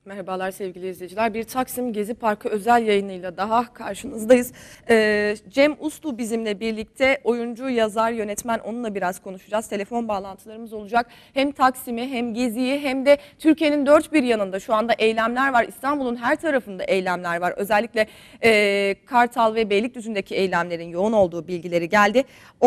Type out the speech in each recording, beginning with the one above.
Merhabalar sevgili izleyiciler. Bir Taksim Gezi Parkı özel yayınıyla daha karşınızdayız. Cem Uslu bizimle birlikte, oyuncu, yazar, yönetmen, onunla biraz konuşacağız. Telefon bağlantılarımız olacak. Hem Taksim'i hem Gezi'yi hem de Türkiye'nin dört bir yanında şu anda eylemler var. İstanbul'un her tarafında eylemler var. Özellikle Kartal ve Beylikdüzü'ndeki eylemlerin yoğun olduğu bilgileri geldi.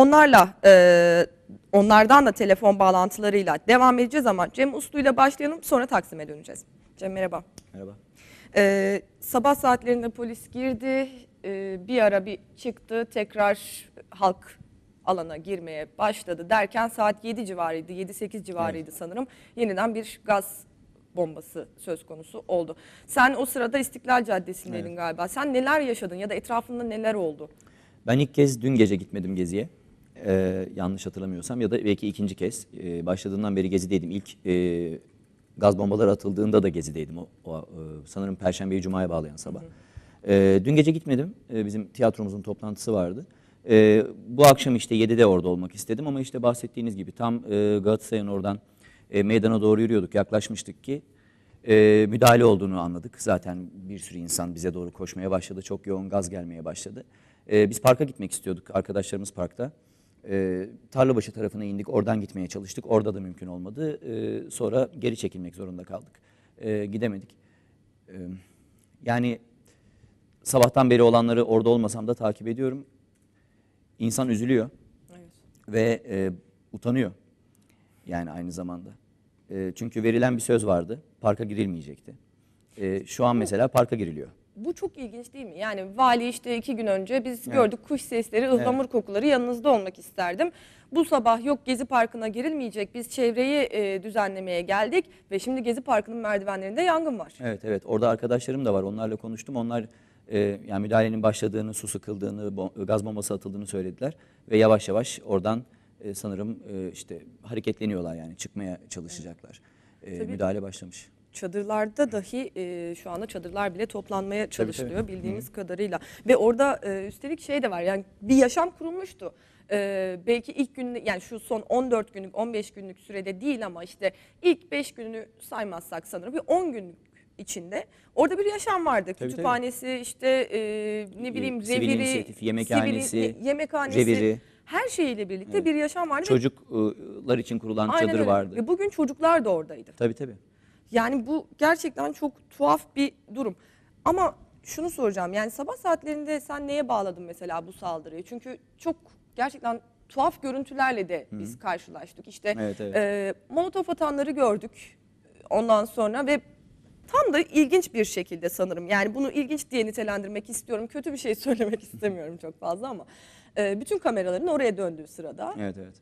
Onlardan da telefon bağlantılarıyla devam edeceğiz ama Cem Uslu ile başlayalım, sonra Taksim'e döneceğiz. Cem merhaba. Merhaba. Sabah saatlerinde polis girdi, bir ara bir çıktı, tekrar halk alana girmeye başladı derken saat 7 civarıydı, 7-8 civarıydı evet. Sanırım. Yeniden bir gaz bombası söz konusu oldu. Sen o sırada İstiklal Caddesi'ndeydin evet. Galiba. Sen neler yaşadın ya da etrafında neler oldu? Ben ilk kez dün gece gitmedim Gezi'ye. Yanlış hatırlamıyorsam ya da belki ikinci kez. Başladığından beri Gezi'deydim. İlk gaz bombaları atıldığında da Gezi'deydim. Sanırım Perşembeyi Cuma'ya bağlayan sabah. Dün gece gitmedim. Bizim tiyatromuzun toplantısı vardı. Bu akşam işte 7'de orada olmak istedim ama işte bahsettiğiniz gibi tam Galatasaray'ın oradan meydana doğru yürüyorduk. Yaklaşmıştık ki müdahale olduğunu anladık. Zaten bir sürü insan bize doğru koşmaya başladı. Çok yoğun gaz gelmeye başladı. Biz parka gitmek istiyorduk. Arkadaşlarımız parkta. Tarlabaşı tarafına indik. Oradan gitmeye çalıştık. Orada da mümkün olmadı. Sonra geri çekilmek zorunda kaldık. Gidemedik. Yani sabahtan beri olanları orada olmasam da takip ediyorum. İnsan üzülüyor. Evet. Ve utanıyor. Yani aynı zamanda. Çünkü verilen bir söz vardı. Parka girilmeyecekti. Şu an mesela parka giriliyor. Bu çok ilginç değil mi? Yani vali işte 2 gün önce biz evet. Gördük kuş sesleri, ıhlamur evet. Kokuları, yanınızda olmak isterdim. Bu sabah yok Gezi Parkı'na girilmeyecek, biz çevreyi düzenlemeye geldik ve şimdi Gezi Parkı'nın merdivenlerinde yangın var. Evet evet, orada arkadaşlarım da var, onlarla konuştum. Onlar yani müdahalenin başladığını, su sıkıldığını, gaz bombası atıldığını söylediler. Ve yavaş yavaş oradan sanırım işte hareketleniyorlar, yani çıkmaya çalışacaklar. Müdahale başlamış. Çadırlarda dahi şu anda çadırlar bile toplanmaya çalışılıyor tabii. Bildiğimiz kadarıyla. Ve orada üstelik şey de var, yani bir yaşam kurulmuştu. Belki ilk gün, yani şu son 14 günlük 15 günlük sürede değil ama işte ilk 5 gününü saymazsak sanırım bir 10 günlük içinde orada bir yaşam vardı. Tabii, Kütüphanesi tabii. İşte ne bileyim reviri, yemekhanesi, reviri. Her şeyiyle birlikte evet. Bir yaşam vardı. Çocuklar için kurulan aynen çadır öyle. vardı. Ve bugün çocuklar da oradaydı. Tabii tabii. Yani bu gerçekten çok tuhaf bir durum. Ama şunu soracağım, yani sabah saatlerinde sen neye bağladın mesela bu saldırıyı? Çünkü çok gerçekten tuhaf görüntülerle de biz karşılaştık. İşte evet, evet. Molotof atanları gördük ondan sonra ve tam da ilginç bir şekilde sanırım. Yani bunu ilginç diye nitelendirmek istiyorum. Kötü bir şey söylemek istemiyorum çok fazla ama bütün kameraların oraya döndüğü sırada. Evet evet.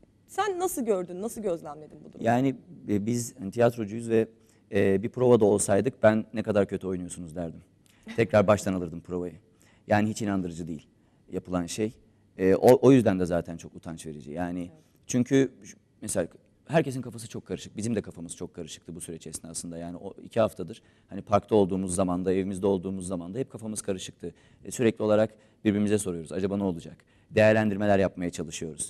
Sen nasıl gördün, nasıl gözlemledin bu durumu? Yani biz tiyatrocuyuz ve bir provada olsaydık ben ne kadar kötü oynuyorsunuz derdim. Tekrar baştan alırdım provayı. Yani hiç inandırıcı değil yapılan şey. O yüzden de zaten çok utanç verici. Yani evet. Çünkü mesela herkesin kafası çok karışık. Bizim de kafamız çok karışıktı bu süreç esnasında. Yani o 2 haftadır hani parkta olduğumuz zamanda, evimizde olduğumuz zamanda hep kafamız karışıktı. Sürekli olarak birbirimize soruyoruz. Acaba ne olacak? Değerlendirmeler yapmaya çalışıyoruz.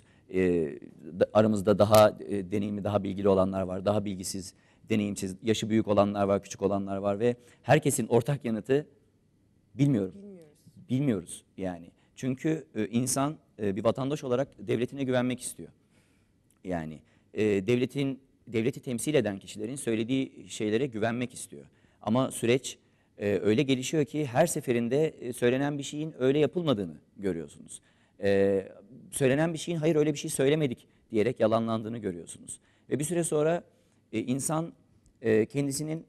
Aramızda daha deneyimli, daha bilgili olanlar var. Daha bilgisiz, deneyimsiz, yaşı büyük olanlar var, küçük olanlar var ve herkesin ortak yanıtı bilmiyorum. Bilmiyoruz yani. Çünkü insan bir vatandaş olarak devletine güvenmek istiyor. Yani devleti temsil eden kişilerin söylediği şeylere güvenmek istiyor. Ama süreç öyle gelişiyor ki her seferinde söylenen bir şeyin öyle yapılmadığını görüyorsunuz. Söylenen bir şeyin hayır öyle bir şey söylemedik diyerek yalanlandığını görüyorsunuz. Ve bir süre sonra insan kendisinin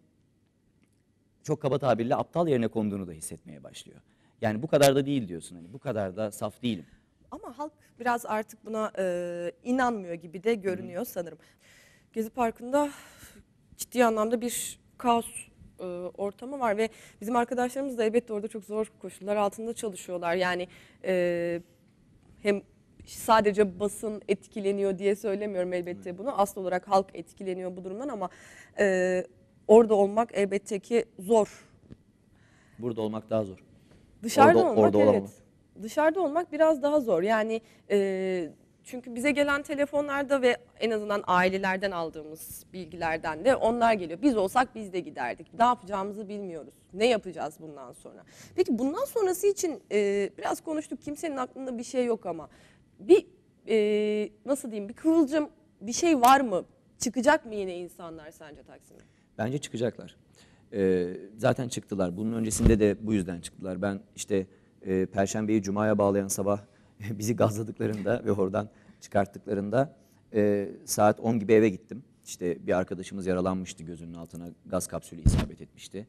çok kaba tabirle aptal yerine konduğunu da hissetmeye başlıyor. Yani bu kadar da değil diyorsun, hani bu kadar da saf değilim. Ama halk biraz artık buna inanmıyor gibi de görünüyor sanırım. Gezi Parkı'nda ciddi anlamda bir kaos ortamı var ve bizim arkadaşlarımız da elbette orada çok zor koşullar altında çalışıyorlar. Yani hem sadece basın etkileniyor diye söylemiyorum elbette bunu. Asıl olarak halk etkileniyor bu durumdan ama orada olmak elbette ki zor. Burada olmak daha zor. Dışarıda olmak orada evet. Dışarıda olmak biraz daha zor. Yani Çünkü bize gelen telefonlarda ve en azından ailelerden aldığımız bilgilerden de onlar geliyor. Biz olsak biz de giderdik. Ne yapacağımızı bilmiyoruz. Ne yapacağız bundan sonra? Peki bundan sonrası için biraz konuştuk. Kimsenin aklında bir şey yok ama bir nasıl diyeyim, bir kıvılcım, bir şey var mı? Çıkacak mı yine insanlar sence Taksim'e? Bence çıkacaklar. Zaten çıktılar. Bunun öncesinde de bu yüzden çıktılar. Ben işte Perşembeyi Cuma'ya bağlayan sabah bizi gazladıklarında ve oradan çıkarttıklarında saat 10 gibi eve gittim. İşte bir arkadaşımız yaralanmıştı, gözünün altına gaz kapsülü isabet etmişti.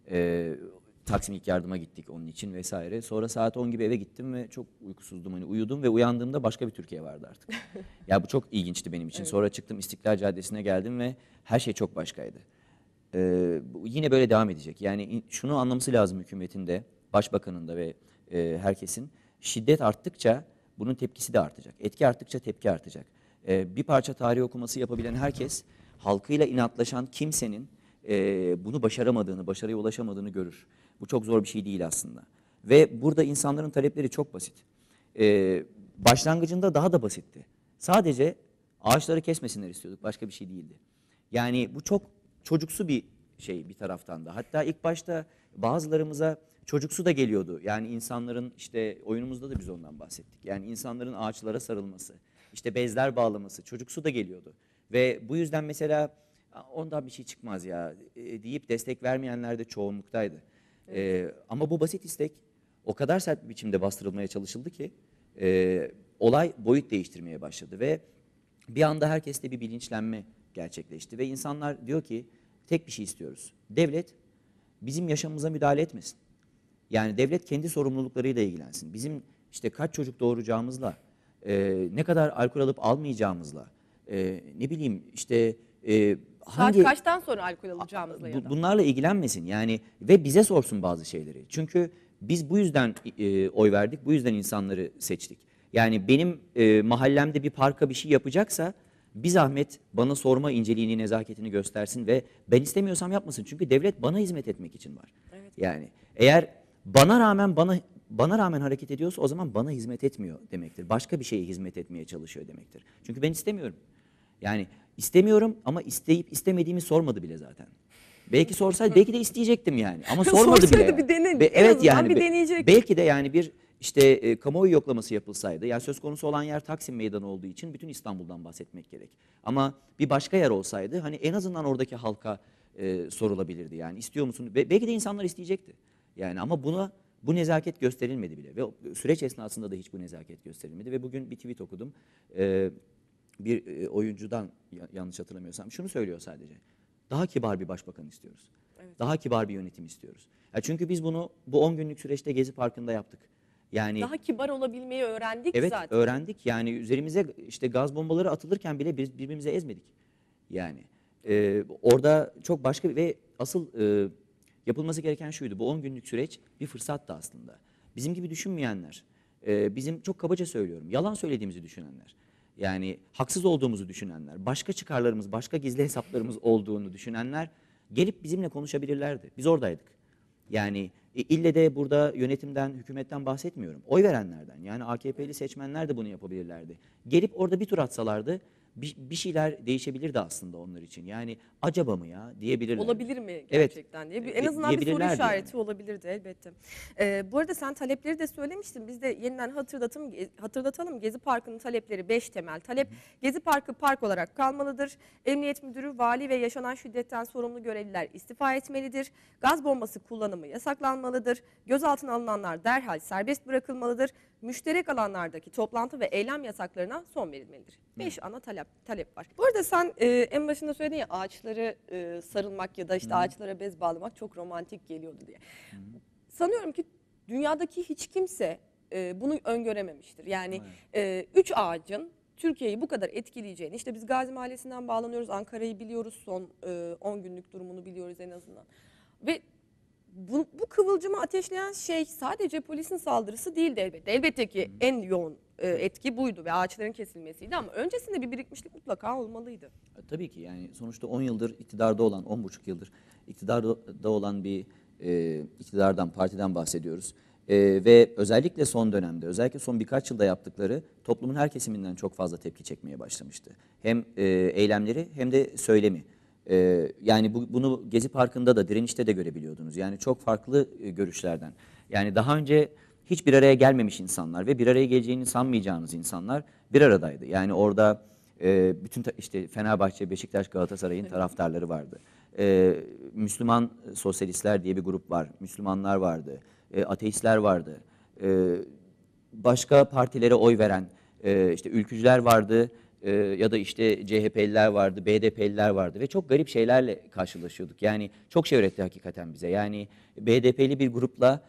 Taksim İlk Yardım'a gittik onun için vesaire. Sonra saat 10 gibi eve gittim ve çok uykusuzdum. Hani uyudum ve uyandığımda başka bir Türkiye vardı artık. Ya bu çok ilginçti benim için. Evet. Sonra çıktım, İstiklal Caddesi'ne geldim ve her şey çok başkaydı. Yine böyle devam edecek. Yani şunu anlaması lazım hükümetin de, başbakanın da ve herkesin. Şiddet arttıkça bunun tepkisi de artacak. Etki arttıkça tepki artacak. Bir parça tarih okuması yapabilen herkes, halkıyla inatlaşan kimsenin bunu başaramadığını, başarıya ulaşamadığını görür. Bu çok zor bir şey değil aslında. Ve burada insanların talepleri çok basit. Başlangıcında daha da basitti. Sadece ağaçları kesmesinler istiyorduk. Başka bir şey değildi. Yani bu çok çocuksu bir şey bir taraftan da. Hatta ilk başta bazılarımıza çocuksu da geliyordu. Yani insanların, işte oyunumuzda da biz ondan bahsettik. Yani insanların ağaçlara sarılması, işte bezler bağlaması çocuksu da geliyordu. Ve bu yüzden mesela ondan bir şey çıkmaz ya deyip destek vermeyenler de çoğunluktaydı. Ama bu basit istek o kadar sert bir biçimde bastırılmaya çalışıldı ki olay boyut değiştirmeye başladı ve bir anda herkeste bir bilinçlenme gerçekleşti ve insanlar diyor ki tek bir şey istiyoruz. Devlet bizim yaşamımıza müdahale etmesin. Yani devlet kendi sorumluluklarıyla ilgilensin. Bizim işte kaç çocuk doğuracağımızla, ne kadar alkol alıp almayacağımızla, ne bileyim işte Saat kaçtan sonra alkol alacağımızla ya da? bunlarla ilgilenmesin yani ve bize sorsun bazı şeyleri. Çünkü biz bu yüzden oy verdik, bu yüzden insanları seçtik. Yani benim mahallemde bir parka bir şey yapacaksa bir zahmet bana sorma inceliğini, nezaketini göstersin ve ben istemiyorsam yapmasın. Çünkü devlet bana hizmet etmek için var. Evet. Yani eğer bana rağmen hareket ediyorsa o zaman bana hizmet etmiyor demektir. Başka bir şeye hizmet etmeye çalışıyor demektir. Çünkü ben istemiyorum. Yani istemiyorum ama isteyip istemediğimi sormadı bile zaten. Belki sorsaydı belki de isteyecektim yani ama sormadı bile. Sorsaydı Yani. bir dene, en Evet azından yani bir deneyecek. belki de yani bir işte kamuoyu yoklaması yapılsaydı. Yani söz konusu olan yer Taksim Meydanı olduğu için bütün İstanbul'dan bahsetmek gerek. Ama bir başka yer olsaydı hani en azından oradaki halka sorulabilirdi yani istiyor musun? Belki de insanlar isteyecekti. Yani ama bu nezaket gösterilmedi bile ve süreç esnasında da hiç bu nezaket gösterilmedi ve bugün bir tweet okudum. Bir oyuncudan yanlış hatırlamıyorsam şunu söylüyor sadece. Daha kibar bir başbakan istiyoruz. Evet. Daha kibar bir yönetim istiyoruz. Ya çünkü biz bunu bu 10 günlük süreçte Gezi Parkı'nda yaptık. Yani Daha kibar olabilmeyi öğrendik evet zaten. öğrendik. Yani üzerimize işte gaz bombaları atılırken bile biz birbirimize ezmedik. Yani orada çok başka ve asıl yapılması gereken şuydu. Bu 10 günlük süreç bir fırsattı aslında. Bizim gibi düşünmeyenler, bizim çok kabaca söylüyorum, yalan söylediğimizi düşünenler, yani haksız olduğumuzu düşünenler, başka çıkarlarımız, başka gizli hesaplarımız olduğunu düşünenler gelip bizimle konuşabilirlerdi. Biz oradaydık. Yani ille de burada yönetimden, hükümetten bahsetmiyorum. Oy verenlerden, yani AKP'li seçmenler de bunu yapabilirlerdi. Gelip orada bir tur atsalardı bir şeyler değişebilirdi aslında onlar için. Yani acaba mı ya diyebilirler. Olabilir mi Evet. gerçekten diye. En azından bir soru Diyebilirlerdi işareti yani. olabilirdi elbette. Bu arada sen talepleri de söylemiştin. Biz de yeniden hatırlatalım. Gezi Parkı'nın talepleri 5 temel talep. Gezi Parkı park olarak kalmalıdır. Emniyet Müdürü, vali ve yaşanan şiddetten sorumlu görevliler istifa etmelidir. Gaz bombası kullanımı yasaklanmalıdır. Gözaltına alınanlar derhal serbest bırakılmalıdır. Müşterek alanlardaki toplantı ve eylem yasaklarına son verilmelidir. 5 ana talep var. Bu arada sen en başında söyledin ya ağaçları sarılmak ya da işte ağaçlara bez bağlamak çok romantik geliyordu diye. Sanıyorum ki dünyadaki hiç kimse bunu öngörememiştir. Yani 3 ağacın Türkiye'yi bu kadar etkileyeceğini, işte biz Gazi Mahallesi'nden bağlanıyoruz, Ankara'yı biliyoruz, son 10 günlük durumunu biliyoruz en azından. Ve bu kıvılcımı ateşleyen şey sadece polisin saldırısı değildi elbette. Elbette ki en yoğun etki buydu ve ağaçların kesilmesiydi ama öncesinde bir birikmişlik mutlaka olmalıydı. Tabii ki yani sonuçta 10 yıldır iktidarda olan, 10,5 yıldır iktidarda olan bir iktidardan, partiden bahsediyoruz. Ve özellikle son dönemde, özellikle son birkaç yılda yaptıkları toplumun her kesiminden çok fazla tepki çekmeye başlamıştı. Hem eylemleri hem de söylemi. Yani bunu Gezi Parkı'nda da, direnişte de görebiliyordunuz. Yani çok farklı görüşlerden. Yani daha önce hiç bir araya gelmemiş insanlar ve bir araya geleceğini sanmayacağınız insanlar bir aradaydı. Yani orada bütün işte Fenerbahçe, Beşiktaş, Galatasaray'ın taraftarları vardı. Müslüman sosyalistler diye bir grup var. Müslümanlar vardı. Ateistler vardı. Başka partilere oy veren işte ülkücüler vardı. Ya da işte CHP'liler vardı, BDP'liler vardı ve çok garip şeylerle karşılaşıyorduk. Yani çok şey öğretti hakikaten bize. Yani BDP'li bir grupla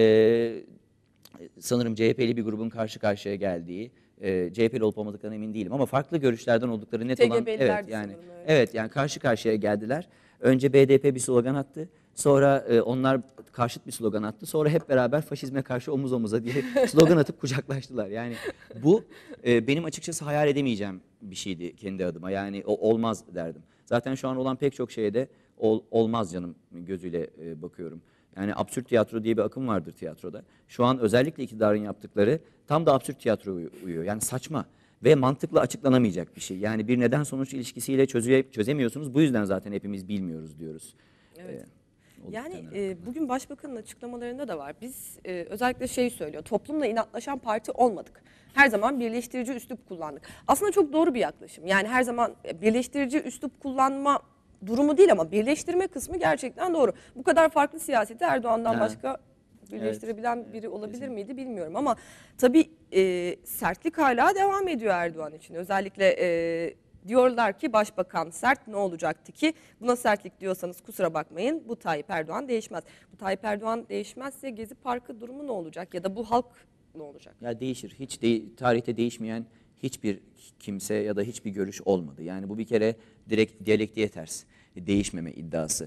sanırım CHP'li bir grubun karşı karşıya geldiği, CHP'li olup olmadıklarına emin değilim ama farklı görüşlerden oldukları net olan, evet yani sanırım, evet. evet yani karşı karşıya geldiler. Önce BDP bir slogan attı. Sonra onlar karşıt bir slogan attı. Sonra hep beraber faşizme karşı omuz omuza diye slogan atıp kucaklaştılar. Yani bu benim açıkçası hayal edemeyeceğim bir şeydi kendi adıma. Yani olmaz derdim. Zaten şu an olan pek çok şeye de olmaz canım gözüyle bakıyorum. Yani absürt tiyatro diye bir akım vardır tiyatroda. Şu an özellikle iktidarın yaptıkları tam da absürt tiyatroya uyuyor. Yani saçma ve mantıklı açıklanamayacak bir şey. Yani bir neden sonuç ilişkisiyle çözemiyorsunuz. Bu yüzden zaten hepimiz bilmiyoruz diyoruz. Evet. Olduklarına Yani hakkında. bugün Başbakan'ın açıklamalarında da var. Biz özellikle şey söylüyor, toplumla inatlaşan parti olmadık. Her zaman birleştirici üslup kullandık. Aslında çok doğru bir yaklaşım. Yani her zaman birleştirici üslup kullanma durumu değil ama birleştirme kısmı gerçekten doğru. Bu kadar farklı siyaseti Erdoğan'dan Ha, başka evet, birleştirebilen biri olabilir kesinlikle. miydi bilmiyorum ama tabii sertlik hala devam ediyor Erdoğan için. Özellikle diyorlar ki başbakan sert, ne olacaktı ki? Buna sertlik diyorsanız kusura bakmayın, bu Tayyip Erdoğan değişmez. Bu Tayyip Erdoğan değişmezse Gezi Parkı durumu ne olacak ya da bu halk ne olacak? Ya değişir. Hiç tarihte değişmeyen hiçbir kimse ya da hiçbir görüş olmadı. Yani bu bir kere direkt diyalektiğe ters. Değişmeme iddiası.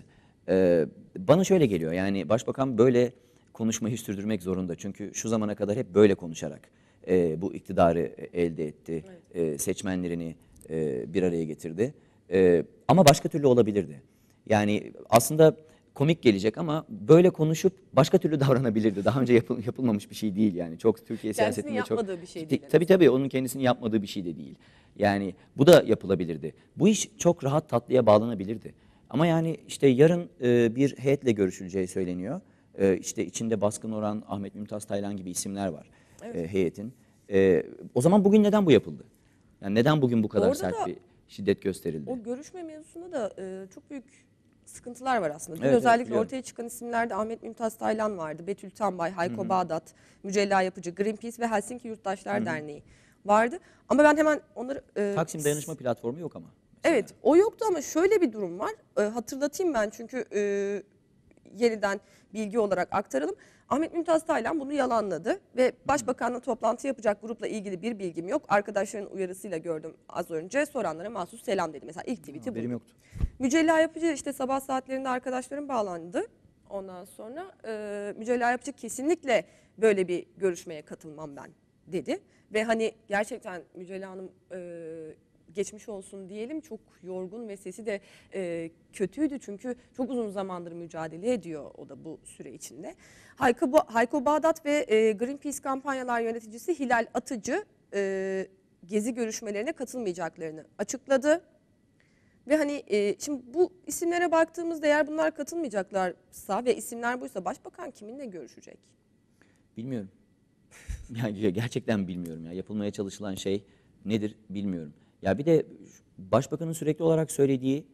Bana şöyle geliyor. Yani başbakan böyle konuşmayı sürdürmek zorunda. Çünkü şu zamana kadar hep böyle konuşarak bu iktidarı elde etti. Seçmenlerini bir araya getirdi. Ama başka türlü olabilirdi. Yani aslında komik gelecek ama böyle konuşup başka türlü davranabilirdi. Daha önce yapılmamış bir şey değil yani. Çok Türkiye Kendisinin siyasetinde çok... yapmadığı bir şey değil en Tabii tabii onun kendisinin yapmadığı bir şey de değil. Yani bu da yapılabilirdi. Bu iş çok rahat tatlıya bağlanabilirdi. Ama yani işte yarın bir heyetle görüşüleceği söyleniyor. İşte içinde Baskın Orhan, Ahmet Mümtaz Taylan gibi isimler var heyetin. O zaman bugün neden bu yapıldı? Yani neden bugün bu kadar Orada sert da bir şiddet gösterildi? o görüşme mevzusunda da çok büyük sıkıntılar var aslında. Dün Evet, evet, özellikle biliyorum. ortaya çıkan isimlerde Ahmet Mümtaz Taylan vardı, Betül Tambay, Hayko Bağdat, Mücella Yapıcı, Greenpeace ve Helsinki Yurttaşlar Derneği vardı. Ama ben hemen onları... Taksim Dayanışma Platformu yok ama. Evet, o yoktu ama şöyle bir durum var. Hatırlatayım ben çünkü yeniden bilgi olarak aktaralım. Ahmet Mümtaz Taylan bunu yalanladı ve Başbakan'la toplantı yapacak grupla ilgili bir bilgim yok. Arkadaşların uyarısıyla gördüm az önce. Soranlara mahsus selam dedi. Mesela ilk tweet'i Haberim bu. yoktu. Mücella Yapıcı işte sabah saatlerinde arkadaşlarım bağlandı. Ondan sonra Mücella Yapıcı kesinlikle böyle bir görüşmeye katılmam ben dedi. Ve hani gerçekten Mücella Hanım geçmiş olsun diyelim, çok yorgun ve sesi de kötüydü. Çünkü çok uzun zamandır mücadele ediyor o da bu süre içinde. Hayko Bağdat ve Greenpeace kampanyalar yöneticisi Hilal Atıcı gezi görüşmelerine katılmayacaklarını açıkladı. Ve hani şimdi bu isimlere baktığımızda eğer bunlar katılmayacaklarsa ve isimler buysa başbakan kiminle görüşecek? Bilmiyorum. Yani gerçekten bilmiyorum ya. Yapılmaya çalışılan şey nedir bilmiyorum. Ya bir de başbakanın sürekli olarak söylediği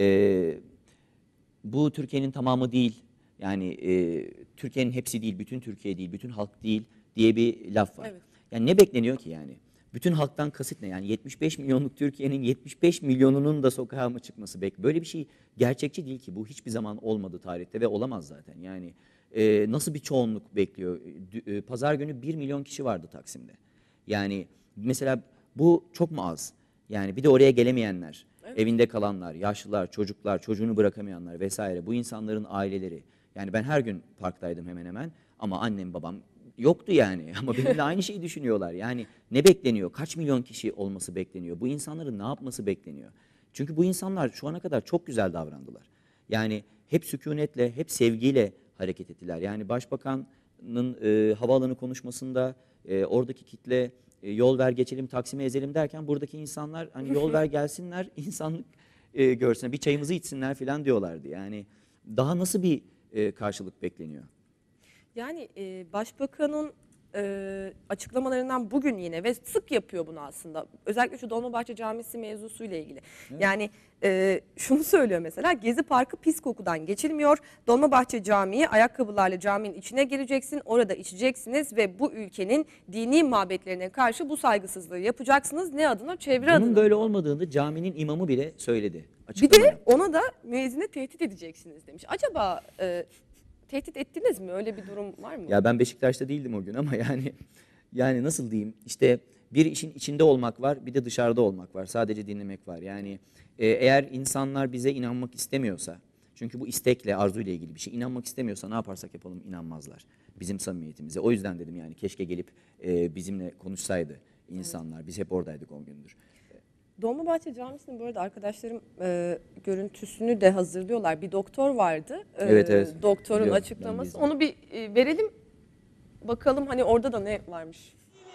bu Türkiye'nin tamamı değil. Yani Türkiye'nin hepsi değil, bütün Türkiye değil, bütün halk değil diye bir laf var. Evet. Yani ne bekleniyor ki yani? Bütün halktan kasıt ne? Yani 75 milyonluk Türkiye'nin 75 milyonunun da sokağa mı çıkması böyle bir şey gerçekçi değil ki. Bu hiçbir zaman olmadı tarihte ve olamaz zaten. Yani nasıl bir çoğunluk bekliyor? Pazar günü 1 milyon kişi vardı Taksim'de. Yani mesela bu çok mu az? Yani bir de oraya gelemeyenler, evinde kalanlar, yaşlılar, çocuklar, çocuğunu bırakamayanlar vesaire, bu insanların aileleri. Yani ben her gün parktaydım hemen hemen ama annem babam yoktu yani. Ama benimle aynı şeyi düşünüyorlar. Yani ne bekleniyor? Kaç milyon kişi olması bekleniyor? Bu insanların ne yapması bekleniyor? Çünkü bu insanlar şu ana kadar çok güzel davrandılar. Yani hep sükunetle, hep sevgiyle hareket ettiler. Yani başbakan Başbakan'ın havaalanı konuşmasında oradaki kitle yol ver geçelim Taksim'e ezelim derken buradaki insanlar hani yol ver gelsinler insanlık görsün bir çayımızı içsinler falan diyorlardı. Yani daha nasıl bir karşılık bekleniyor? Yani başbakanın açıklamalarından bugün yine ve sık yapıyor bunu aslında. Özellikle şu Dolmabahçe Camisi mevzusuyla ilgili. Evet. Yani şunu söylüyor mesela, Gezi Parkı pis kokudan geçilmiyor. Dolmabahçe Camii ayakkabılarla caminin içine gireceksin, orada içeceksiniz ve bu ülkenin dini mabetlerine karşı bu saygısızlığı yapacaksınız. Ne adına? Çevre adına. Bunun böyle olmadığını caminin imamı bile söyledi. Bir Açıklama de yaptı. ona da müezzine tehdit edeceksiniz demiş. Acaba tehdit ettiniz mi? Öyle bir durum var mı? Ya ben Beşiktaş'ta değildim o gün ama yani nasıl diyeyim işte bir işin içinde olmak var bir de dışarıda olmak var. Sadece dinlemek var. Yani eğer insanlar bize inanmak istemiyorsa çünkü bu istekle arzuyla ilgili bir şey inanmak istemiyorsa ne yaparsak yapalım inanmazlar bizim samimiyetimize. O yüzden dedim yani keşke gelip bizimle konuşsaydı insanlar. Biz hep oradaydık 10 gündür. Dolmabahçe Camisi'nin bu arada arkadaşlarım görüntüsünü de hazırlıyorlar. Bir doktor vardı. Evet. Doktorun Biliyorum, ben de açıklaması. izledim. Onu bir verelim. Bakalım hani orada da ne varmış.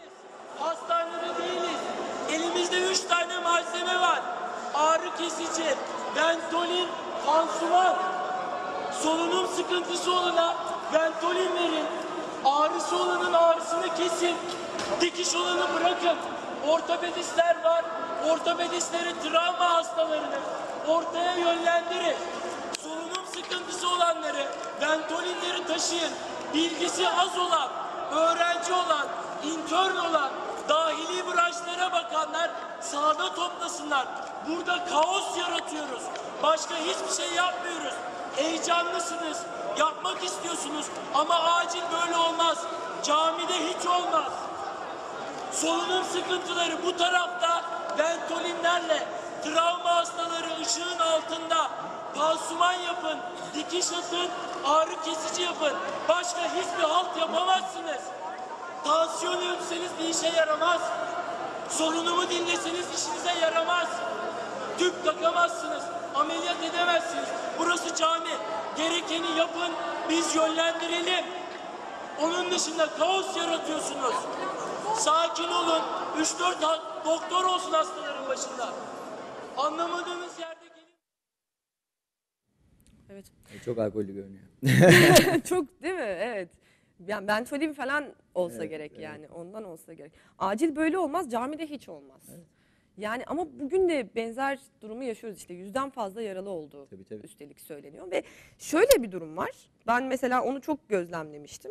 Hastanede değiliz. Elimizde 3 tane malzeme var. Ağrı kesici, Ventolin, pansuman. Solunum sıkıntısı olana Ventolin verin. Ağrısı olanın ağrısını kesin. Dikiş olanı bırakın. Ortopedistler var. Ortopedistleri travma hastalarını ortaya yönlendirin. Solunum sıkıntısı olanları Ventolinleri taşıyın. Bilgisi az olan, öğrenci olan, intern olan, dahili branşlara bakanlar sahada toplasınlar. Burada kaos yaratıyoruz. Başka hiçbir şey yapmıyoruz. Heyecanlısınız, yapmak istiyorsunuz ama acil böyle olmaz. Camide hiç olmaz. Solunum sıkıntıları bu tarafta ventolinlerle, travma hastaları ışığın altında pansuman yapın, dikiş atın, ağrı kesici yapın. Başka hiçbir halt yapamazsınız. Tansiyon ölçseniz bir işe yaramaz. Solunumu dinleseniz işinize yaramaz. Tüp takamazsınız, ameliyat edemezsiniz. Burası cami. Gerekeni yapın, biz yönlendirelim. Onun dışında kaos yaratıyorsunuz. Sakin olun. 3-4 doktor olsun hastaların başında. Anlamadığınız yerde gelin. Evet. Çok alkollü görünüyor. Çok değil mi? Evet. Yani Ventolin falan olsa gerek yani. Ondan olsa gerek. Acil böyle olmaz. Camide hiç olmaz. Yani ama bugün de benzer durumu yaşıyoruz işte. 100'den fazla yaralı olduğu Tabii. üstelik söyleniyor. Ve şöyle bir durum var. Ben mesela onu çok gözlemlemiştim.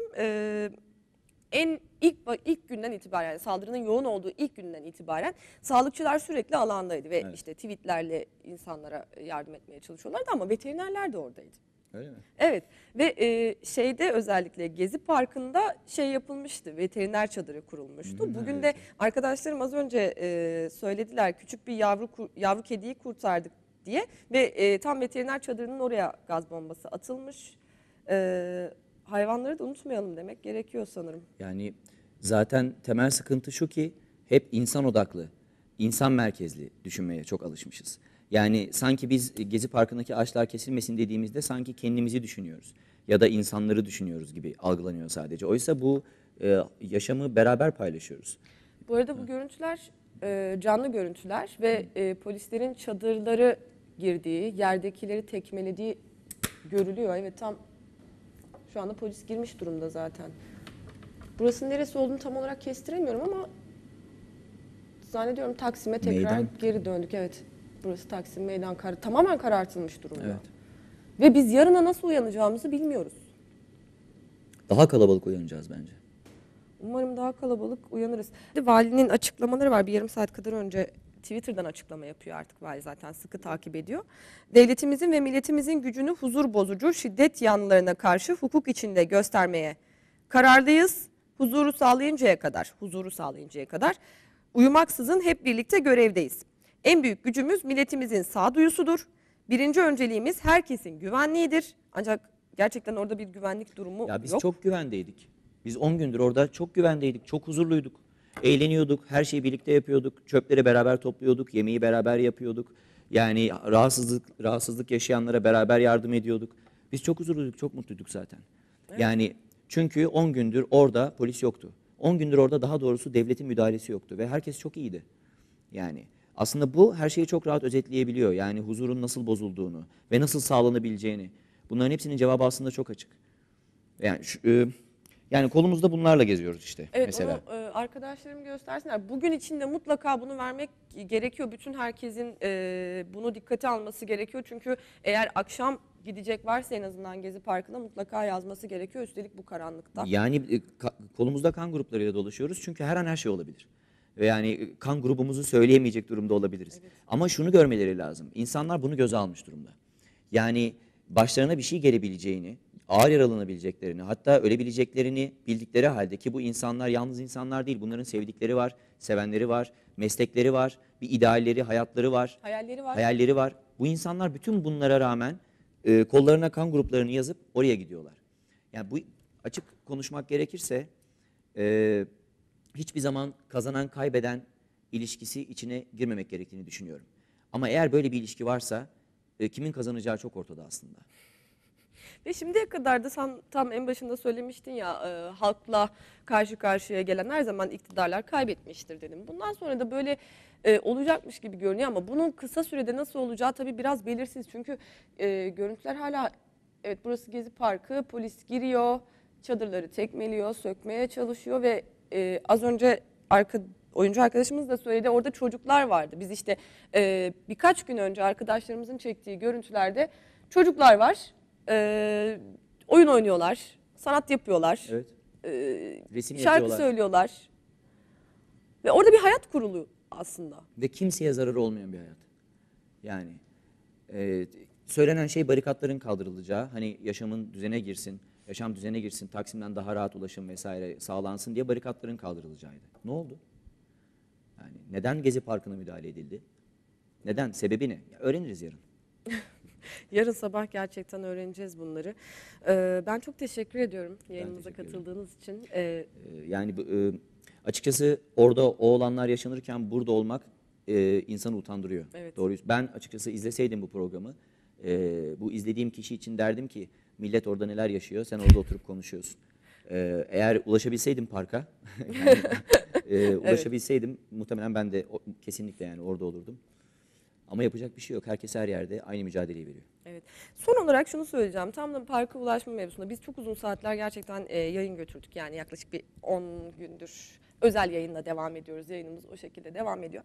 İlk günden itibaren yani saldırının yoğun olduğu ilk günden itibaren sağlıkçılar sürekli alandaydı ve Evet. işte tweetlerle insanlara yardım etmeye çalışıyorlardı ama veterinerler de oradaydı. Öyle mi? Evet ve şeyde özellikle Gezi Parkı'nda şey yapılmıştı, veteriner çadırı kurulmuştu. Bugün de arkadaşlarım az önce söylediler, küçük bir yavru kediyi kurtardık diye ve tam veteriner çadırının oraya gaz bombası atılmış. Hayvanları da unutmayalım demek gerekiyor sanırım. Yani zaten temel sıkıntı şu ki hep insan odaklı, insan merkezli düşünmeye çok alışmışız. Yani sanki biz Gezi Parkı'ndaki ağaçlar kesilmesin dediğimizde sanki kendimizi düşünüyoruz ya da insanları düşünüyoruz gibi algılanıyor sadece. Oysa bu yaşamı beraber paylaşıyoruz. Bu arada bu görüntüler canlı görüntüler ve polislerin çadırları girdiği, yerdekileri tekmelediği görülüyor. Evet tam şu anda polis girmiş durumda zaten. Burasının neresi olduğunu tam olarak kestiremiyorum ama zannediyorum Taksim'e tekrar Meydan. geri döndük. Evet burası Taksim Meydan tamamen karartılmış durumda. Evet. Ve biz yarına nasıl uyanacağımızı bilmiyoruz. Daha kalabalık uyanacağız bence. Umarım daha kalabalık uyanırız. Valinin açıklamaları var. Bir yarım saat kadar önce Twitter'dan açıklama yapıyor artık vali zaten sıkı takip ediyor. Devletimizin ve milletimizin gücünü huzur bozucu şiddet yanlılarına karşı hukuk içinde göstermeye kararlıyız. Huzuru sağlayıncaya kadar uyumaksızın hep birlikte görevdeyiz. En büyük gücümüz milletimizin sağduyusudur. Birinci önceliğimiz herkesin güvenliğidir. Ancak gerçekten orada bir güvenlik durumu Ya biz yok. çok güvendeydik. Biz 10 gündür orada çok güvendeydik, çok huzurluyduk. Eğleniyorduk, her şeyi birlikte yapıyorduk. Çöpleri beraber topluyorduk, yemeği beraber yapıyorduk. Yani rahatsızlık yaşayanlara beraber yardım ediyorduk. Biz çok huzurluyduk, çok mutluyduk zaten. Evet. Yani Çünkü 10 gündür orada polis yoktu. 10 gündür orada daha doğrusu devletin müdahalesi yoktu ve herkes çok iyiydi. Yani aslında bu her şeyi çok rahat özetleyebiliyor. Yani huzurun nasıl bozulduğunu ve nasıl sağlanabileceğini. Bunların hepsinin cevabı aslında çok açık. Yani yani kolumuzda bunlarla geziyoruz işte Evet, mesela. onu arkadaşlarım göstersinler. Bugün içinde mutlaka bunu vermek gerekiyor. Bütün herkesin bunu dikkate alması gerekiyor. Çünkü eğer akşam gidecek varsa en azından Gezi Parkı'na mutlaka yazması gerekiyor. Üstelik bu karanlıkta. Yani kolumuzda kan gruplarıyla dolaşıyoruz çünkü her an her şey olabilir. Ve yani kan grubumuzu söyleyemeyecek durumda olabiliriz. Evet. Ama şunu görmeleri lazım. İnsanlar bunu göze almış durumda. Yani başlarına bir şey gelebileceğini, ağır yaralanabileceklerini, hatta ölebileceklerini bildikleri halde, ki bu insanlar yalnız insanlar değil. Bunların sevdikleri var, sevenleri var, meslekleri var, bir idealleri, hayatları var, Hayalleri var. hayalleri var. Bu insanlar bütün bunlara rağmen kollarına kan gruplarını yazıp oraya gidiyorlar. Yani bu, açık konuşmak gerekirse, hiçbir zaman kazanan kaybeden ilişkisi içine girmemek gerektiğini düşünüyorum. Ama eğer böyle bir ilişki varsa kimin kazanacağı çok ortada aslında. Ve şimdiye kadar da sen tam en başında söylemiştin ya, halkla karşı karşıya gelen her zaman iktidarlar kaybetmiştir dedim. Bundan sonra da böyle olacakmış gibi görünüyor ama bunun kısa sürede nasıl olacağı tabii biraz belirsiz. Çünkü görüntüler hala, evet burası Gezi Parkı, polis giriyor, çadırları tekmeliyor, sökmeye çalışıyor ve az önce oyuncu arkadaşımız da söyledi, orada çocuklar vardı. Biz işte birkaç gün önce arkadaşlarımızın çektiği görüntülerde çocuklar var. Oyun oynuyorlar, sanat yapıyorlar, Evet. Resim şarkı yapıyorlar. söylüyorlar ve orada bir hayat kurulu aslında. Ve kimseye zararı olmayan bir hayat. Yani söylenen şey barikatların kaldırılacağı, hani yaşamın düzene girsin, yaşam düzene girsin, Taksim'den daha rahat ulaşım vesaire sağlansın diye barikatların kaldırılacağıydı. Ne oldu? Yani neden Gezi Parkı'na müdahale edildi? Neden? Sebebi ne? Ya öğreniriz yarın. Yarın sabah gerçekten öğreneceğiz bunları. Ben çok teşekkür ediyorum yayınımıza teşekkür ederim. katıldığınız için. Yani açıkçası orada o olanlar yaşanırken burada olmak insanı utandırıyor. Evet. Doğruyu. Ben açıkçası izleseydim bu programı, bu izlediğim kişi için derdim ki millet orada neler yaşıyor, sen orada oturup konuşuyorsun. Eğer ulaşabilseydim parka, yani, ulaşabilseydim muhtemelen ben de kesinlikle yani orada olurdum. Ama yapacak bir şey yok. Herkes her yerde aynı mücadeleyi veriyor. Evet. Son olarak şunu söyleyeceğim. Tam da parka ulaşma mevzusunda biz çok uzun saatler gerçekten yayın götürdük. Yani yaklaşık bir 10 gündür özel yayınla devam ediyoruz. Yayınımız o şekilde devam ediyor.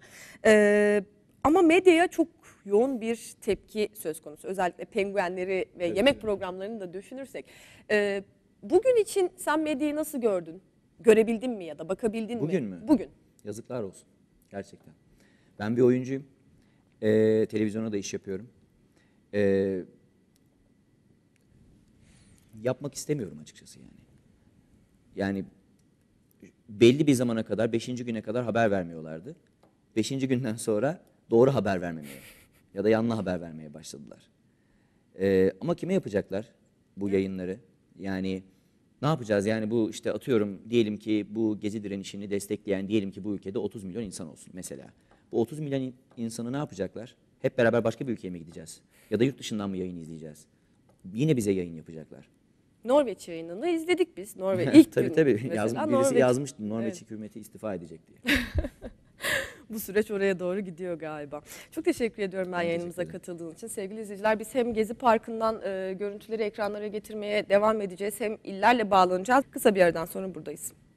Ama medyaya çok yoğun bir tepki söz konusu. Özellikle penguenleri ve yemek programlarını da düşünürsek. Bugün için sen medyayı nasıl gördün? Görebildin mi ya da bakabildin mi? Bugün mü? Bugün. Yazıklar olsun. Gerçekten. Ben bir oyuncuyum. Televizyona da iş yapıyorum. Yapmak istemiyorum açıkçası yani. Yani belli bir zamana kadar, 5. güne kadar haber vermiyorlardı. 5. günden sonra doğru haber vermemeye ya da yanlış haber vermeye başladılar. Ama kime yapacaklar bu yayınları? Yani ne yapacağız? Yani bu işte atıyorum diyelim ki bu gezi direnişini destekleyen diyelim ki bu ülkede 30 milyon insan olsun mesela. Bu 30 milyon insanı ne yapacaklar? Hep beraber başka bir ülkeye mi gideceğiz? Ya da yurt dışından mı yayın izleyeceğiz? Yine bize yayın yapacaklar. Norveç yayınını izledik biz. İlk tabii gün tabii. mesela Birisi yazmıştı Norveç Evet. hükümeti istifa edecek diye. Bu süreç oraya doğru gidiyor galiba. Çok teşekkür ediyorum ben Ben yayınımıza teşekkür ederim. katıldığınız için. Sevgili izleyiciler, biz hem Gezi Parkı'ndan görüntüleri ekranlara getirmeye devam edeceğiz, hem illerle bağlanacağız. Kısa bir aradan sonra buradayız.